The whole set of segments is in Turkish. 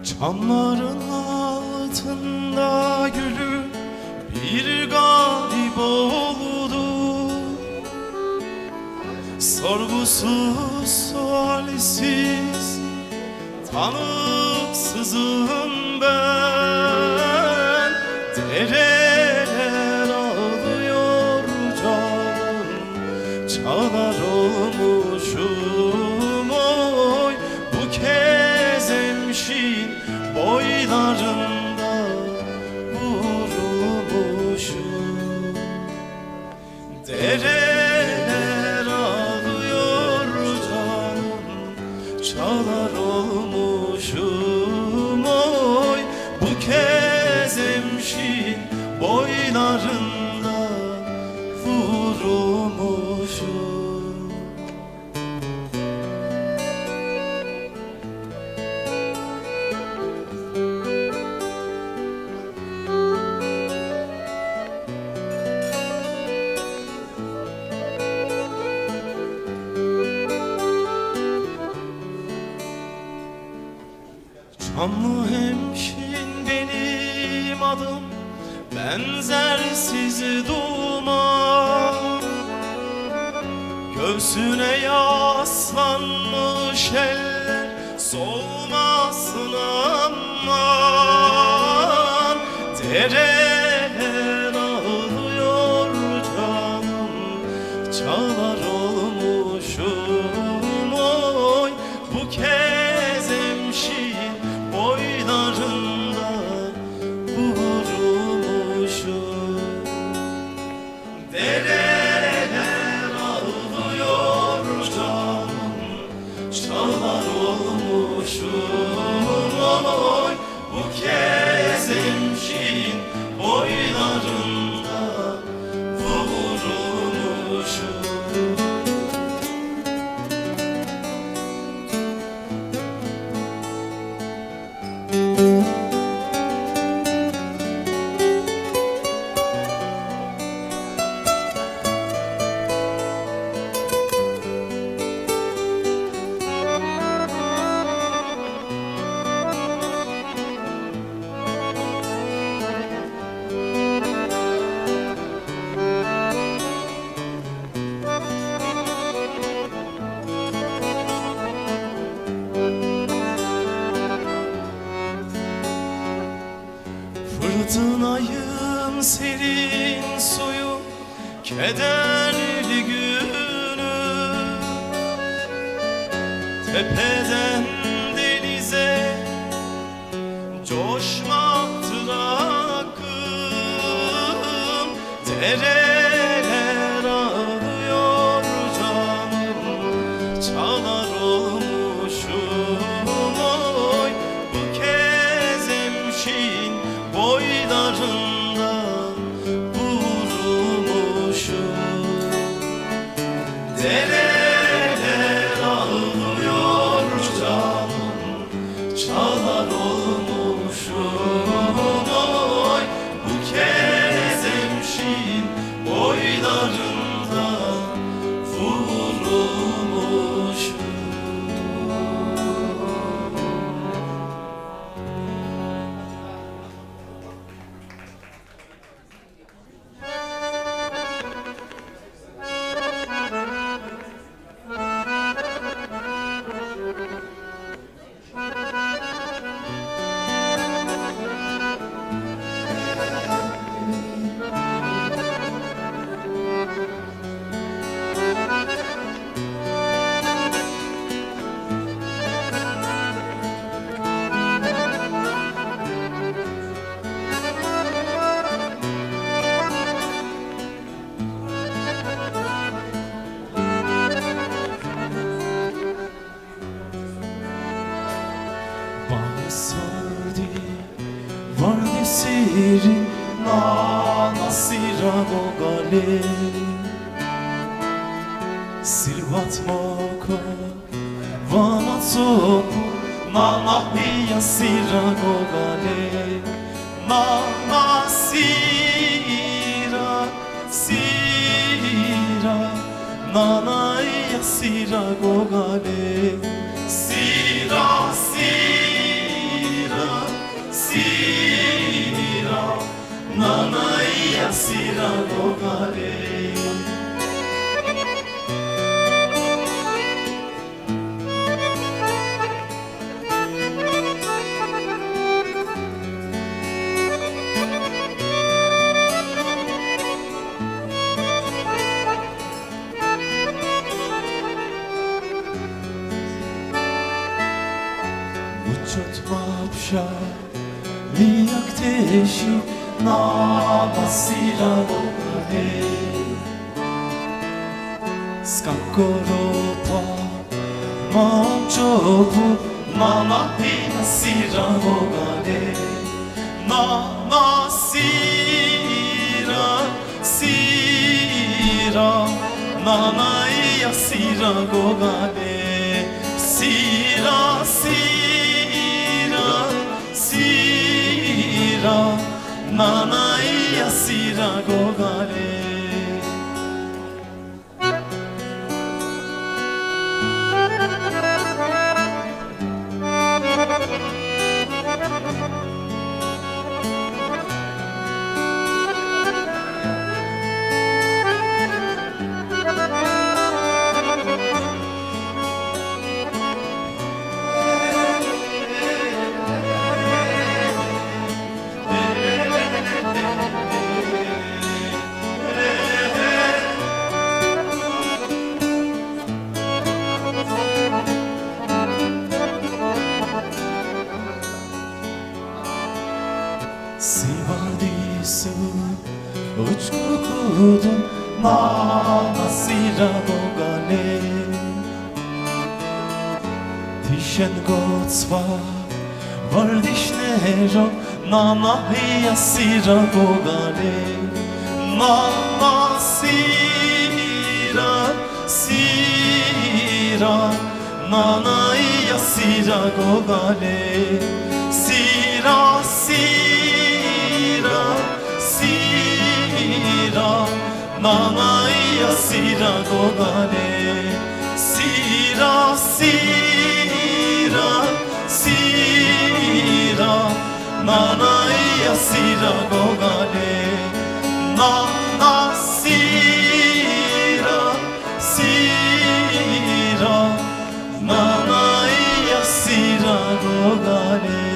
Çamların altında gülüm bir garip oldu. Sorgusuz sualsiz tanıksızım ben. Dereler ağlıyor canım, çağlar olmuşum oy. Bu kez emşin boylarında vurulmuşum. Dereler ağlıyor canım, çağlar olmuşum oy. Bu kez emşin boylarında vurulmuşum. Çamlı hemşin benim adım, benzersiz duman. Göğsüne yaslanmış eller soğumasın aman. Dereler ağlıyor canım, çağlar olmuşum oy. Bu kez emşin boylarında vurulmuşum. Dereler ağlıyor canım, çağlar olmuşum oy. Bu kez emşin boylarında vurulmuşum. Fırtınayım serin suyum, kederli günüm. Tepeden denize coşmaktır akım. Dereler ağlıyor canım, çağlar olmuşum oy. Bu kez emşin boylarında vurulmuşum. Dereler ağlıyor canım, çağlar olmuşum oy. Bu kez emşin boylarında vurulmuşum. Vardı sirin na sirano gale Silvat moko vama tsoku Mama mia sirano gale Mama sira sira Nana ia sira gogale Sira sira 우쫓마옵샤 리약대시 나마시라고 해 스카코로파 멈춰부 나마시라고 가네 나마시라 시라 나나이야 시라고 가네 시라 시라 시라 나나이야 시라고 가네 시바디스 우츠쿠쿠도 나마시라고 가네 디셴고츠와 월디시네로 나마이야 시라고 가네 나마시라 시라 나나이야 시라고 가네 시라 시라 시라 나나이야 시라고 가네 시라 시라 시라 나나이야 시라고 가네 나나 시라 시라 나나이야 시라고 가네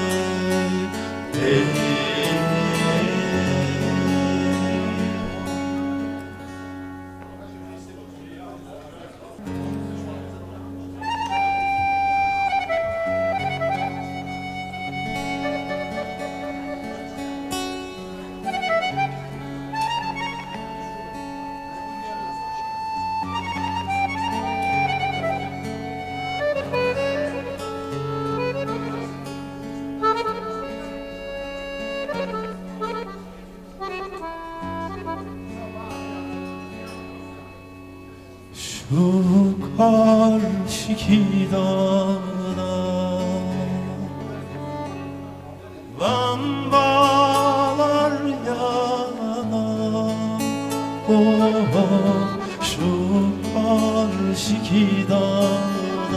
슈칼시키다나 람바lar yana 오 슈칼시키다나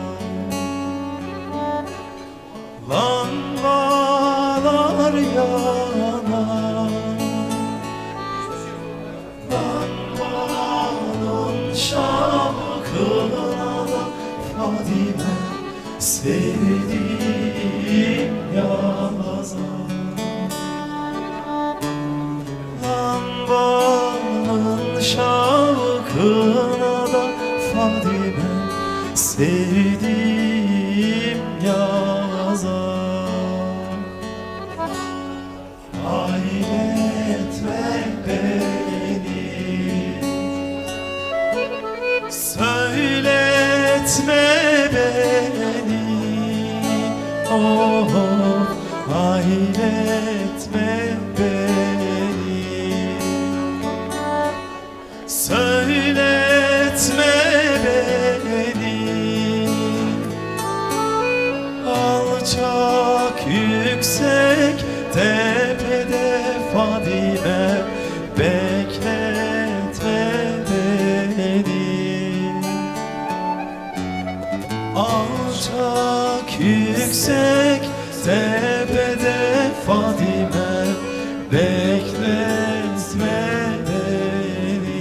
람바lar yana Fadime sevdiğim yaza Lambanın şavkına da Fadime sevdiğim yaza Ailetme beni Söyletme beni Oh ailetme beni Söyletme beni Alçak yüksek tepede Fadime bekletme beni Alçak yüksek tepede Fadime bekletme beni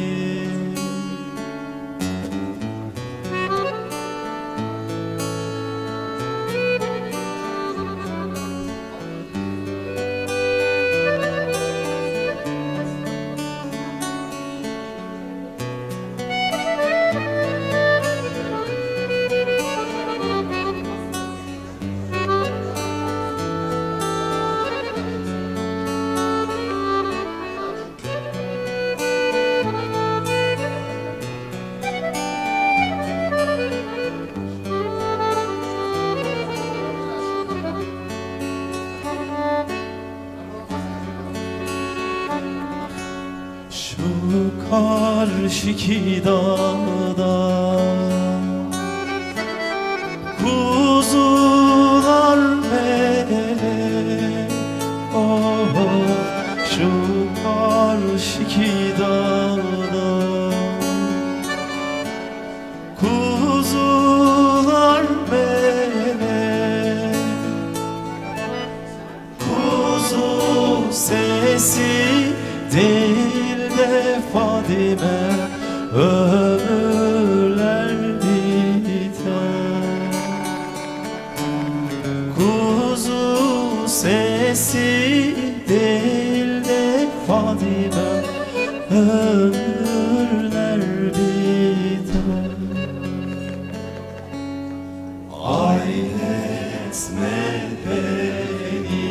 karşıki dağda kuzular melek, oh, şu karşıki dağda kuzular melek, kuzu sesi değil de Fadime, ömürler biter. Kuzu sesi değil de Fadime, ömürler biter. Ailetme beni,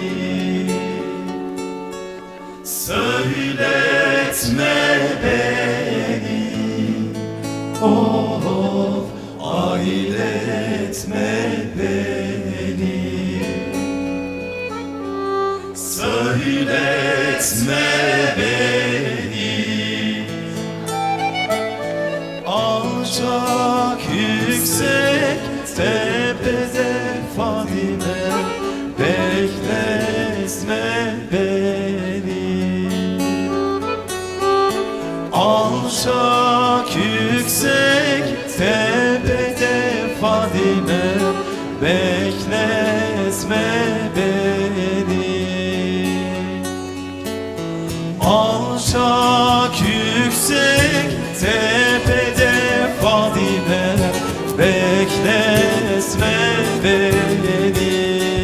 söyletme beni, oh, ailetme beni, söyletme beni. Alçak yüksek tepede Fadime, bekletme beni. Alçak yüksek tepede Fadime, bekletme beni. Alçak yüksek tepede Fadime, bekletme beni.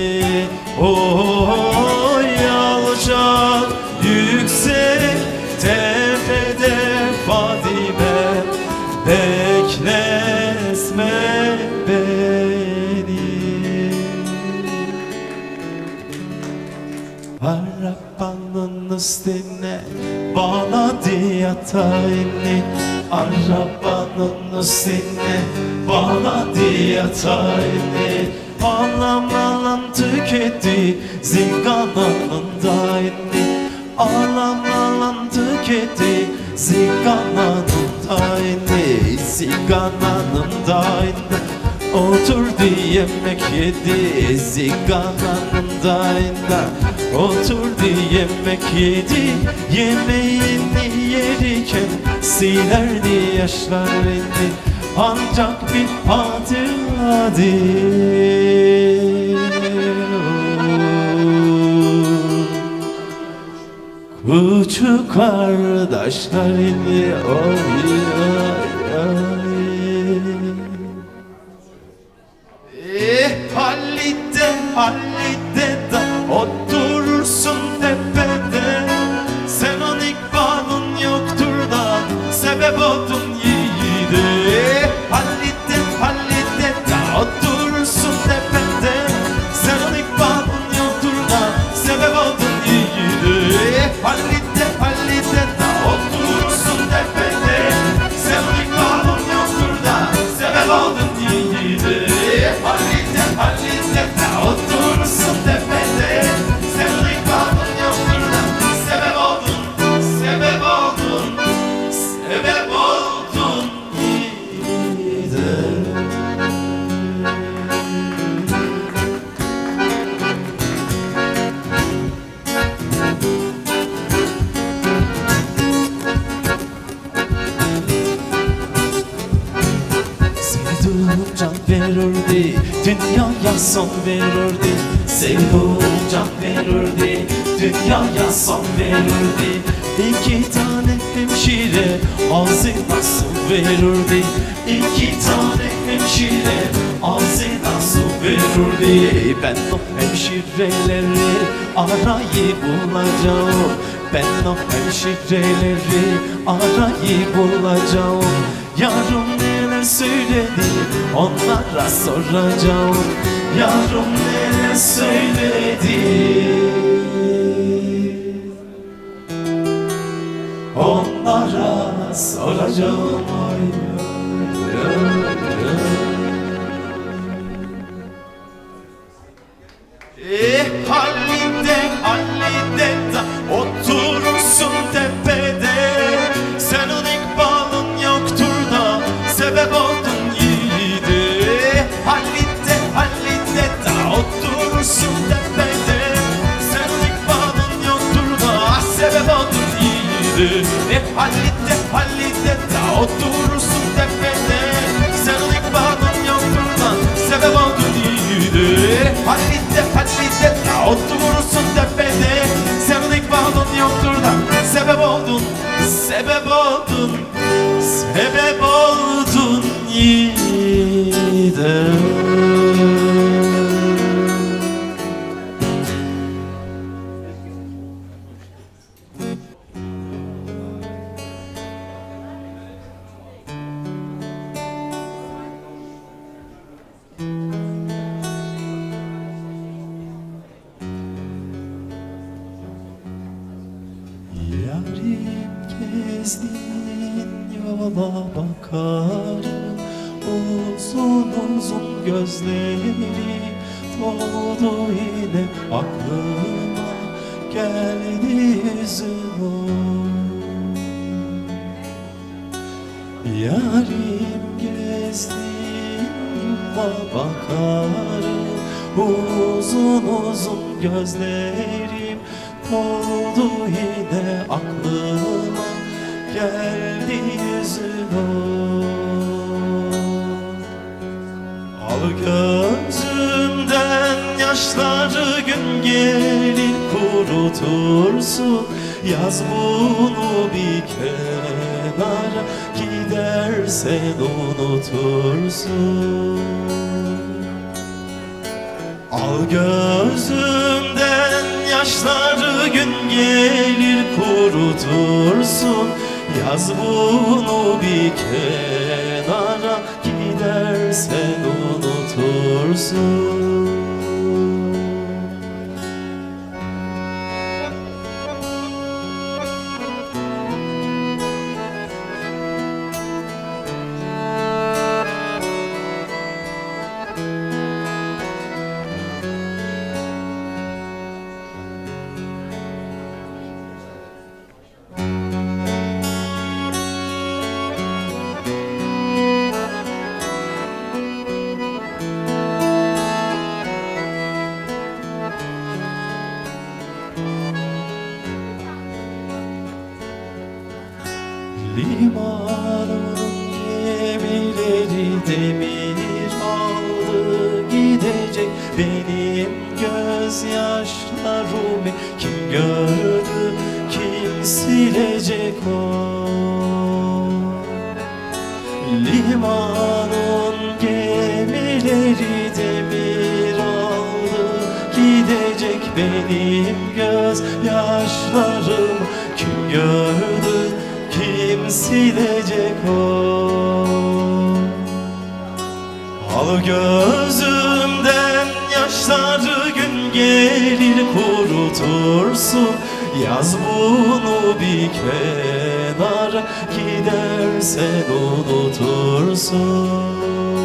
Oy, alçak yüksek tepede Fadime, bekletme beni. Arabanın üstüne bağladı yatağını, arabanın üstüne bağladı yatağını. Ağlamalan tüketti zingananın dayını, ağlamalan tüketti zingananın dayını, zingananın dayını. Oturdu yemek yedi zingananın dayında, oturdu yemek yedi. Yemeğini yerken silerdi yaşlarını, ancak bir hatıradır. Küçük kardeşlerini oy oy. Hallide de oturursun tepede, sen on ikbalın yoktur da sebep oldun yiğide. Hallide de oturursun tepede, sen on ikbalın yoktur da sebep oldun yiğide. Hallide de oturursun tepede, sen on ikbalın yoktur da sebep oldun yiğide. Hallide de oturursun tepede, sen on ikbalın yoktur da sebep oldun, sebep oldun, sebep oldun yiğide. Sevduğum can verirdi, dünyaya son verirdi. Sevduğum can verirdi, dünyaya son verirdi. İki tane hemşire ağzına su verirdi, İki tane hemşire ağzına su verirdi. Ben o hemşireleri arayıp bulacağım, ben o hemşireleri arayıp bulacağım. Yarım neler söyledi onlara soracağım, yarım neler söyledi onlara soracağım. Hallide de oturursun tepede, sen onu oturursun tepede. Senin ikbalın yoktur da sebep oldun yiğidim. Hep hallide hallide da oturursun tepede. Senin ikbalın yoktur da sebep oldun yiğidim. Hallide hallide da oturursun tepede. Senin ikbalın yoktur da sebep oldun, sebep oldun, sebep oldun yiğidim. Yarim gezdiğin yola bakarım, uzun uzun gözleri doldu yine aklıma, geldi yüzün. Yarim gezdiğin yola bakarım, uzun uzun gözlerim oldu yine aklıma, geldi yüzün. Al gözümden yaşları, gün gelir kurutursun. Yaz bunu bir kenara, gidersen unutursun. Al gözümden yaşları, gün gelir kurutursun. Yaz bunu bir kenara, gidersen unutursun. Limanın gemileri demir aldı gidecek, benim gözyaşlarımı kim gördü, kim silecek o? Limanın gemileri demir aldı gidecek, benim gözyaşlarım kim gördü, kim silecek o? Al gözümden yaşları, gün gelir kurutursun. Yaz bunu bir kenara, gidersen unutursun.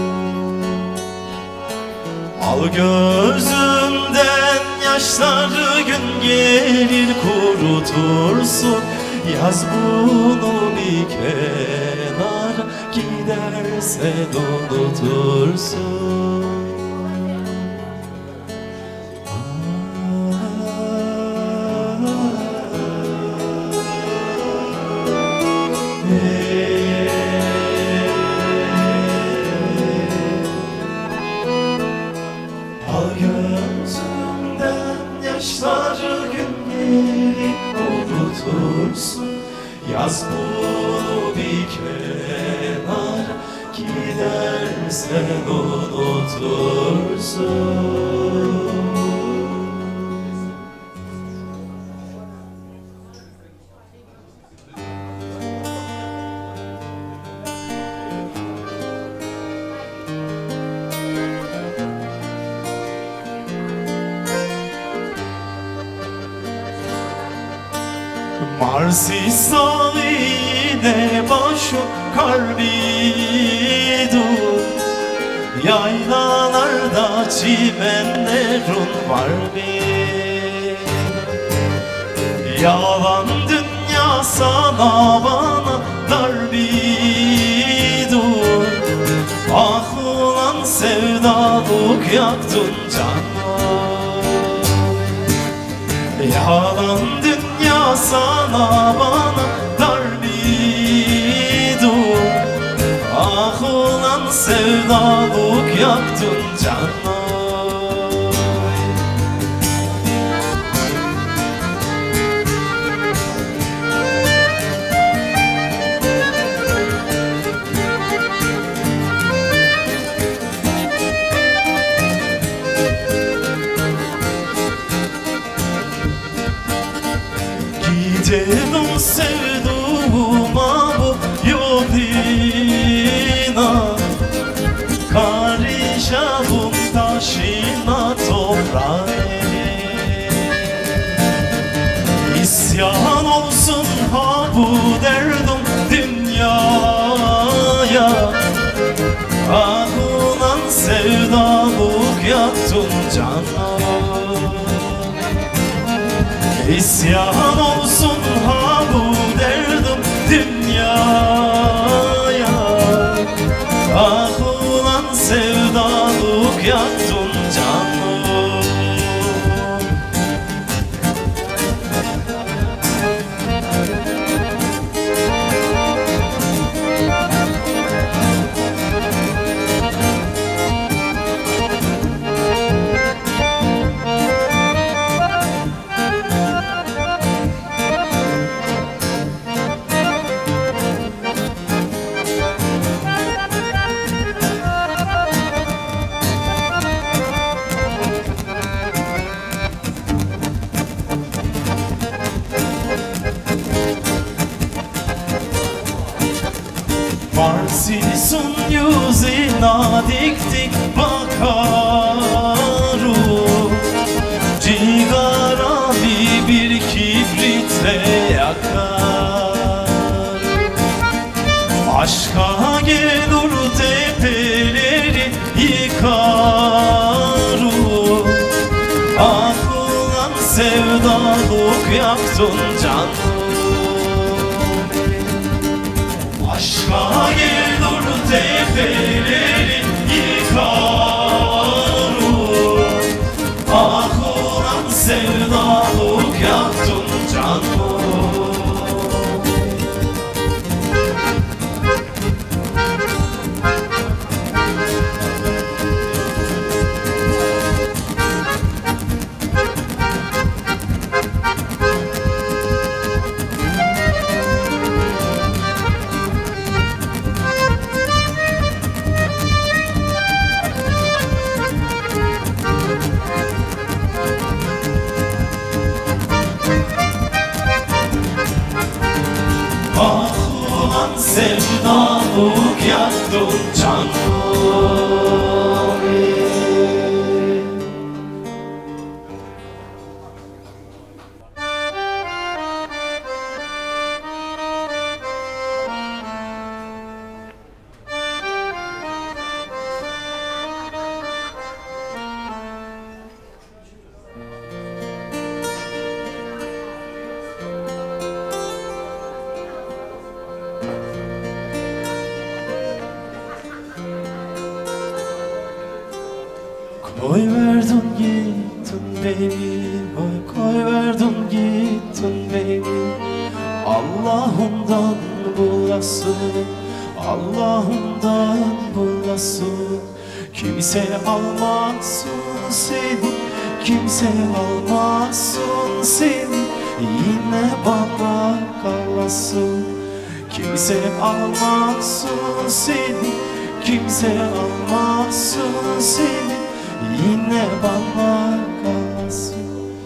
Al gözümden yaşları, gün gelir kurutursun. Yaz bunu bir kenara, gidersen unutursun. Al gözümden yaşları, gün gelir unutursun. Yaz bunu bir kenara, gidersen unutursun. Marsi saline başı kalbi dur, yaylalarda çimenlerin var mı? Yalan dünya sana bana dar bir dur. Ah ulan sevdalık yaktın canım. Yalan dünya sana bana dar bir dur. Ah ulan sevdalık yaktın canım. Gidelim sevduğuma bu yoluna, karışalım taşına toprağa. İsyan olsun ha bu derdim dünyaya. Ah ulan sevdalık yaktın canım. İsyan olsun ha bu derdim dünyaya. Ah ulan sevdalık yaktın canım. Marsisun yüzüne diktik bakarım. Cigarayı bir kibritle yakar. Aşka gelir tepeleri yıkarım. Ah ulan sevdalık yaktın canım. Aşka gelir tepeleri yıkarım. Ah ulan sevdalık yaktın canım. Ah ulan sevdalık yaktın canım. Koy verdin gittin baby, oy koy verdin gittin baby. Allah'ımdan bulasın, Allah'ımdan bulasın. Kimse almasın seni, kimse almasın seni. Yine bana kalasın. Kimse almasın seni, kimse almasın seni. Yine bana kalsın.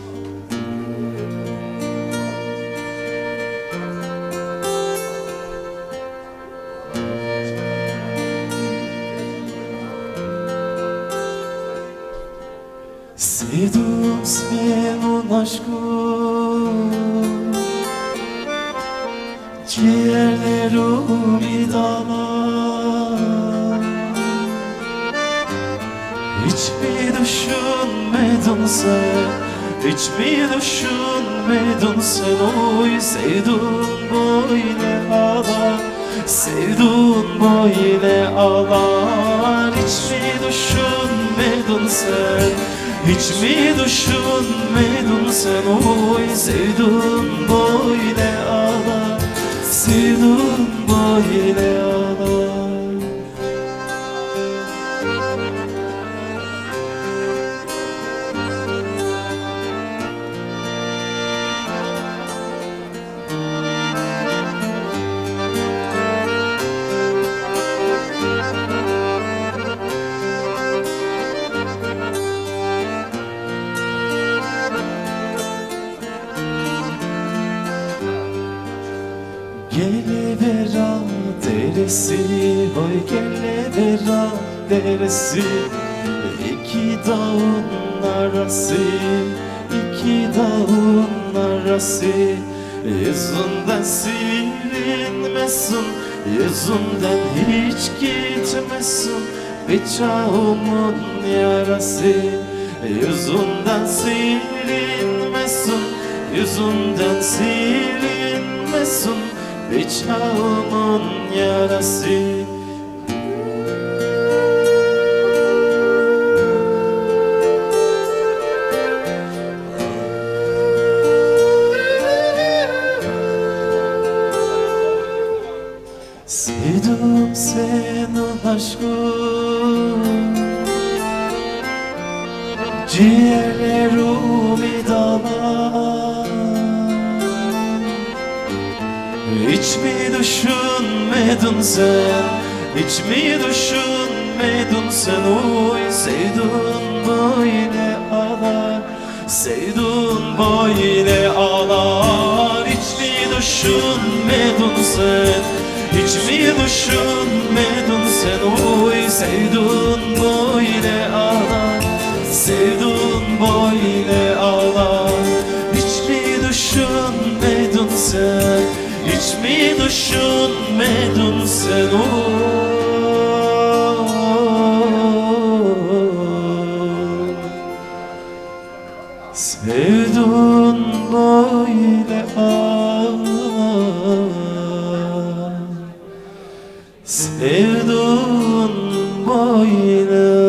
Sevdim senin aşkın, ciğerlerimi dağlar. Hiç mi düşünmedin sen, hiç mi düşünmedin sen? Oy sevdun böyle ağlar, sevdun böyle ağlar. Hiç mi düşünmedin sen, Hiç mi düşünmedin sen oy sevdum böyle ağlar, sevdum böyle ağlar. Gelivera deresi, oy gelivera deresi, iki dağın arası, iki dağın arası. Yüzünden silinmesin, yüzünden hiç gitmesin bıçağımın yarası. Yüzünden silinmesin, yüzünden silinmesin bıçağımın yarası. Sevdim senin aşkın, ciğerlerimi dağlar. Hiç mi düşünmedin sen, hiç mi düşünmedin sen oy sevdun böyle ağlar, sevdun böyle ağlar. Hiç mi düşünmedin sen, hiç mi düşünmedin sen oy sevdun böyle ağlar, sevdun böyle ağlar. Hiç mi düşünmedin sen, hiç mi düşünmedin sen oy sevdun böyle ağlar, sevdun böyle.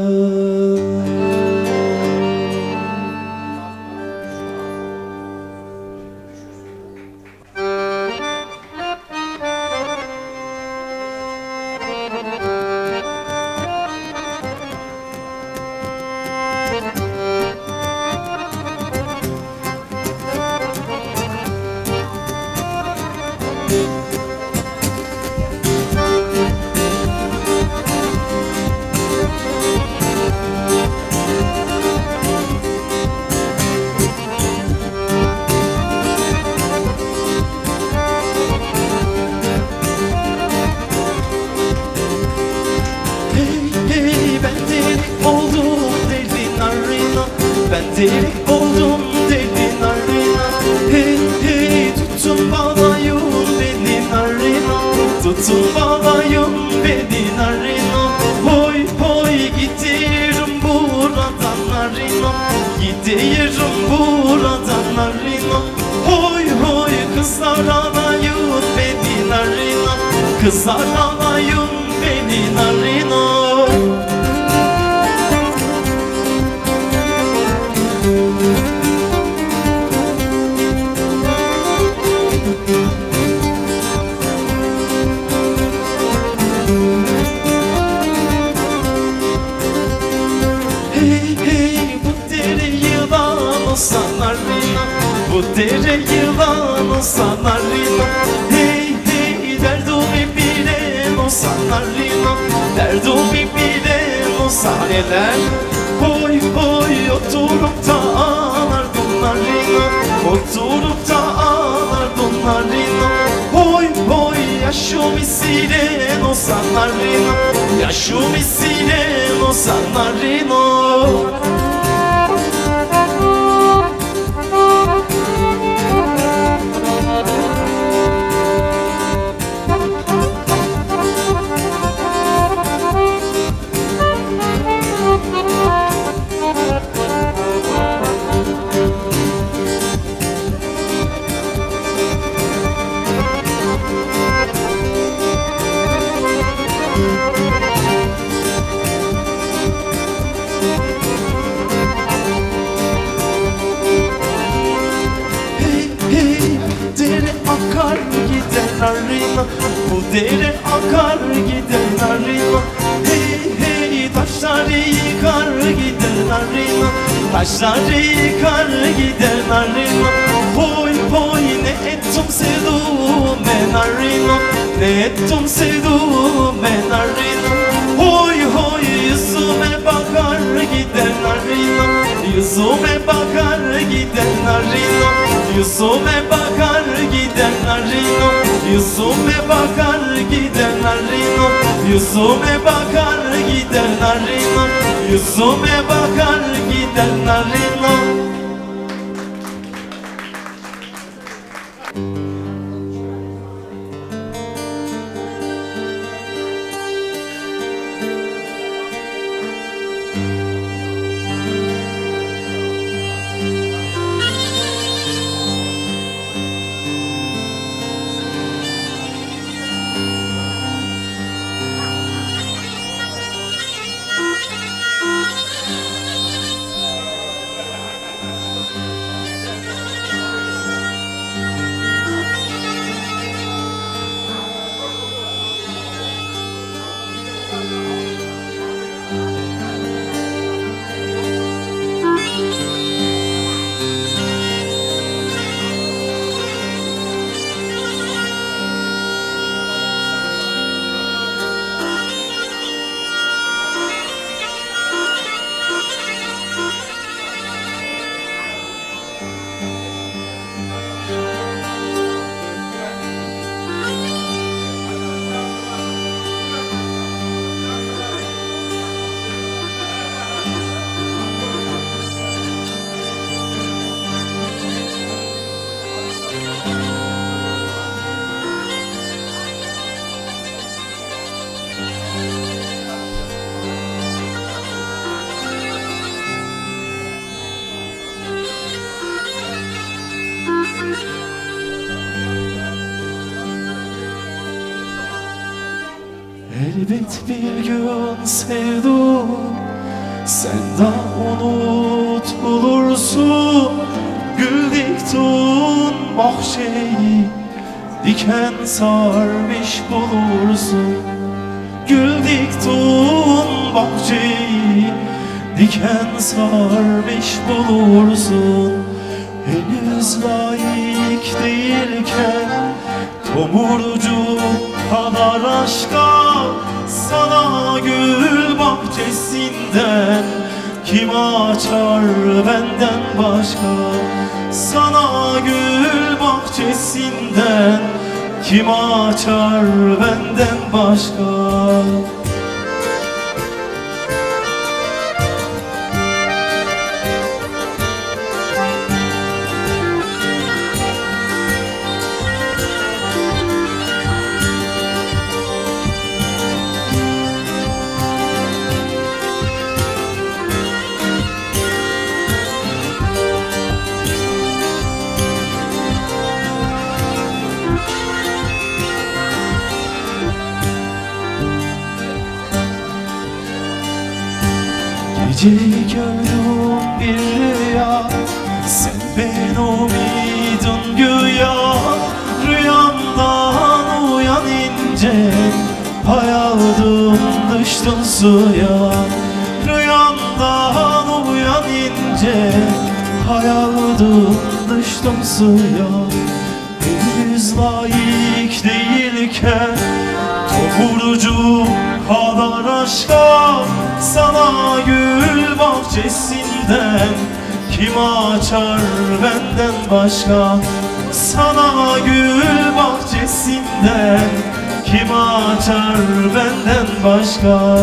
Ben deli oldum deli narina. Hey hey tutun bağlayın beni narina, tutun bağlayın beni narina. Hoy hoy gidiyorum buradan narina, gidiyorum buradan narina. Hoy hoy kızlar alayın beni narina, kızlar alayın beni narina. Bu dere yılan olsa narina. Hey hey derdumi bilen olsa narina, derdumi bilen olsa neler. Hoy hoy oturup da ağlardım narina, oturup da ağlardım narina. Hoy hoy yaşım silen olsa narina, yaşım silen olsa narina. narina. Bu dere akar gider narina. Hey hey taşları yıkar gider narina. Taşları yıkar gider narina. Hoy hoy ne ettim sevduğume narina. Ne ettim sevduğume narina. Hoy hoy yüzüme bakar gider narina. Yüzüme bakar gider narina. Yüzüme bakar gider narina. Yüzüme bakar gider narina. Yüzüme bakar gider narina. Yüzüme bakar gider narina. Elbet bir gün sevdim, sen de unutulursun. Gül diktin bahçeyi, diken sarmış bulursun. Gül diktin bahçeyi, diken sarmış bulursun. Henüz layık değilken tomurcu kadar aşka, sana gül bahçesinden kim açar benden başka? Sana gül bahçesinden kim açar benden başka? Gece gördüm bir rüya, sen benim idin güya. Rüyamdan uyanınca hayaldım düştün suya. Rüyamdan uyanınca hayaldım düştüm suya. Henüz layık değilken tomurcu kadar aşka, sana gül bahçesinden kim açar benden başka? Sana gül bahçesinden kim açar benden başka?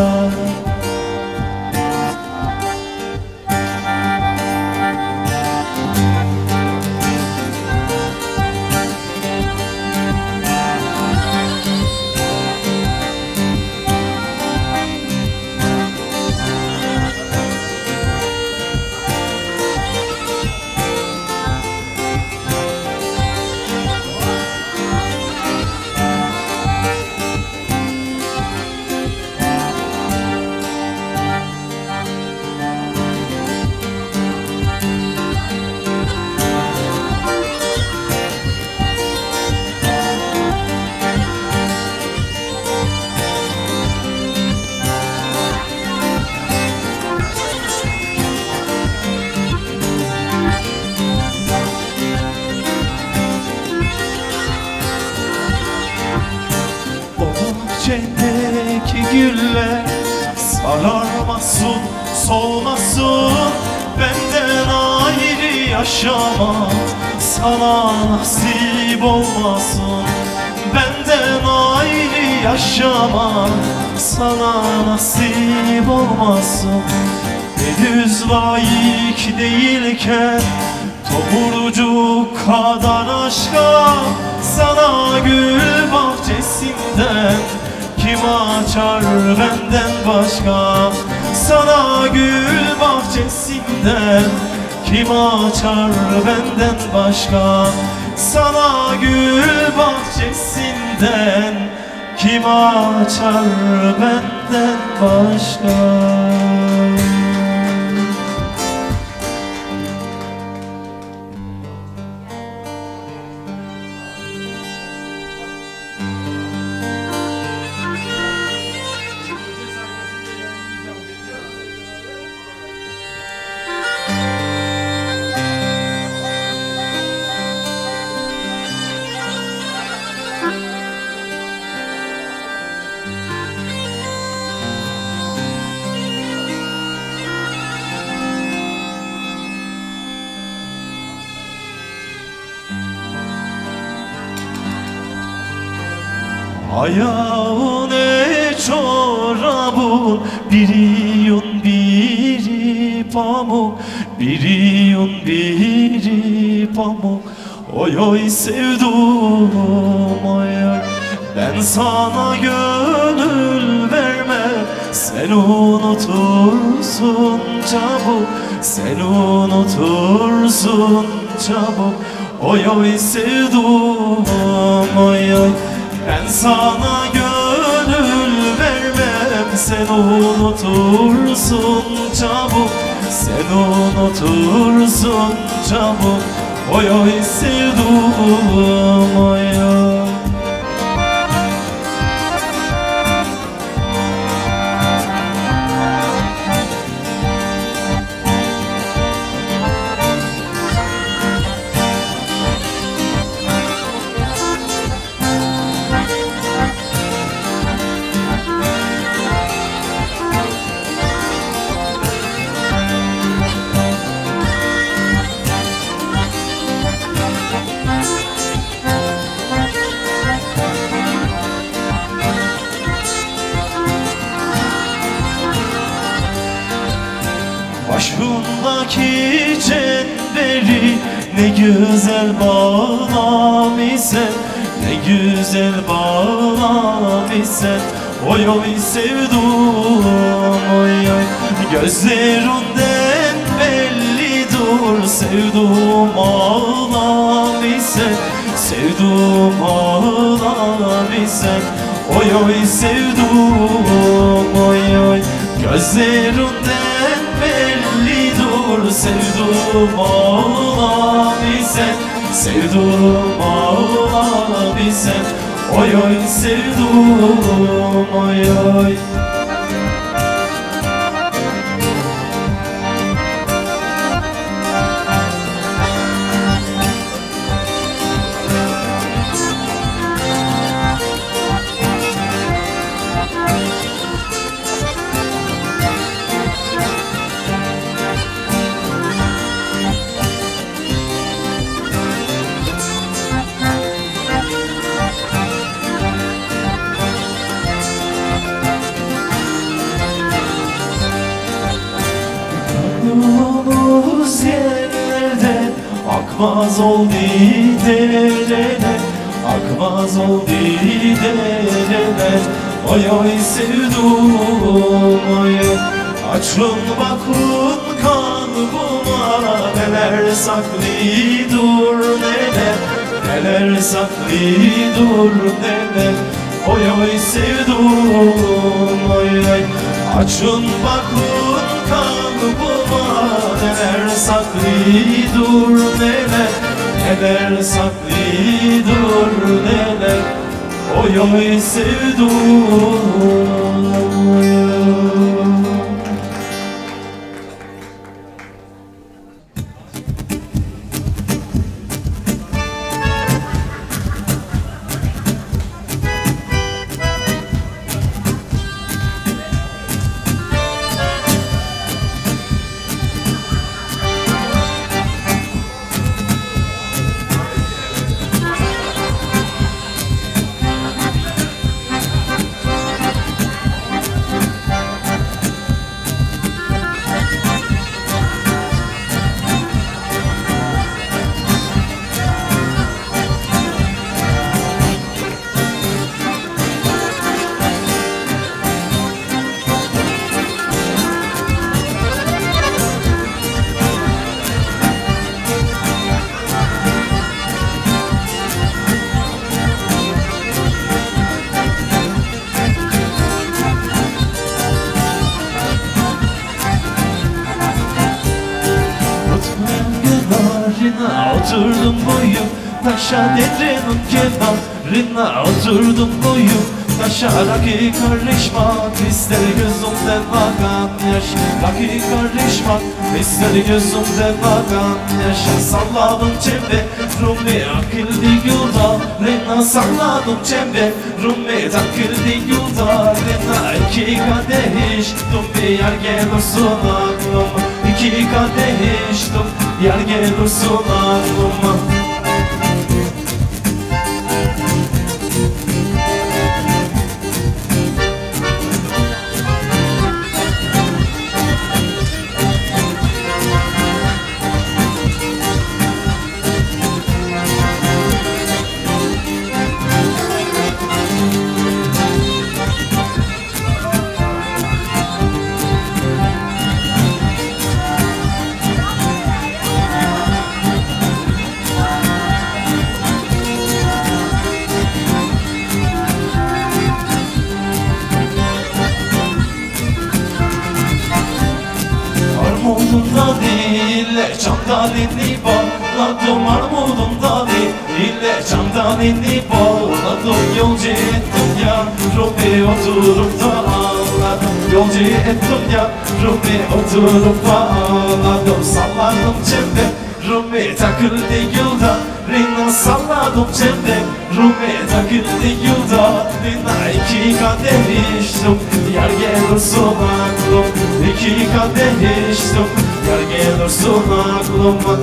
yaşama sana nasip olmasın. Benden ayrı yaşama sana nasip olmasın. Henüz layık değilken tomurcuk kadar aşka, sana gül bahçesinden kim açar benden başka? Sana gül bahçesinden kim açar benden başka? Sana gül bahçesinden kim açar benden başka? Ayağın çorabın, biri yun biri pamuk, biri yun biri pamuk. Oy oy sevdum oy oy, ben sana gönül vermem, sen unutursun çabuk, sen unutursun çabuk. Oy oy sevdum oy oy, ben sana gönül vermem, sen unutursun çabuk, sen unutursun çabuk. Oy oy sevdum oy oy. Başındaki çemberi ne güzel bağlamışsın, ne güzel bağlamışsın. Oy oy sevdum oy oy, gözlerinden bellidir sevdum ağlamışsın, sevdum ağlamışsın. Oy oy sevdum oy oy, gözlerinden bellidir sevdum ağlamışsın, sevdum ağlamışsın. Oy oy sevdum oy oy. Yolumuz yerlerde akmaz oldu dereler, akmaz oldu dereler. Oy oy sevdum oy, açın bakın kalbuma, neler saklıdır neler, neler saklıdır neler. Oy oy sevdum oy oy, açın bakın kalbuma, neler saklıdır neler, neler saklıdır neler. Oy oy sevdum. kenarına oturdum boyum taşa, derenin kenarına oturdum boyum taşa. Rakı karışmak ister gözümden akan yaş, rakı karışmak ister gözümden akan yaş. Salladım çembe Rumi akıllı yollarına, salladım çembe Rumi takıldı yollarına. İki kadeh içtim bir yer gelirsin aklıma, İki kadeh içtim yer gelirsin aklıma. Armudumda değil, çamdalini bağladım. Armudumda değil, çamdalini bağladım. Yolcu ettim ya Rumi oturup da ağladım. Yolcu ettim ya Rumi oturup da ağladım. Salladım çembe Rumi takıldı yollarına, salladım çembe Rumi takıldı yollarına. İki kadeh içtim yer gelirsin aklım, İki kadeh içtim yer gelirsin aklıma.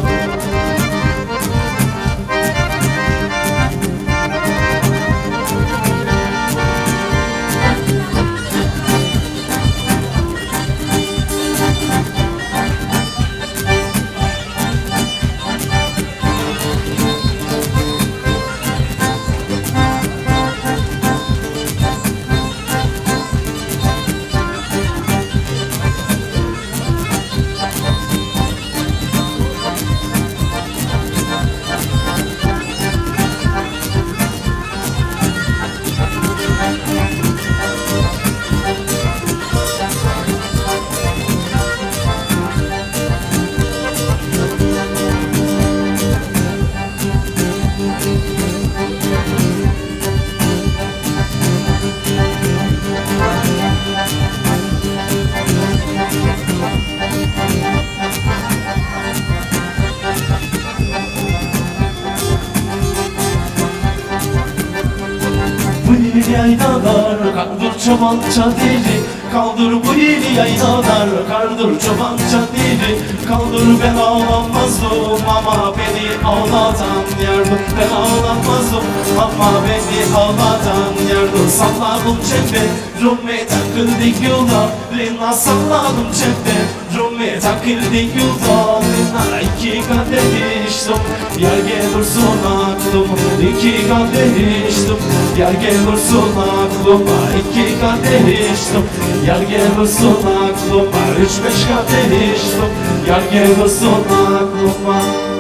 Bu ili yaylalar kaldır çobanca dili, kaldır bu ili yaylalar kaldır çobanca dili. Kaldır ben ağlamazdım ama beni ağlatan yardım, ben ağlamazdım ama beni ağlatan yardım. Salladım çembe Rumi takıldı yollarına, salladım çembe Rumi takıldı yollarına. İki kadeh içtim yer gelirsin aklıma, İki kadeh içtim yer gelirsin aklıma. İki kadeh içtim yer gelirsin aklıma. Üç beş kadeh içtim yer gelirsin aklıma.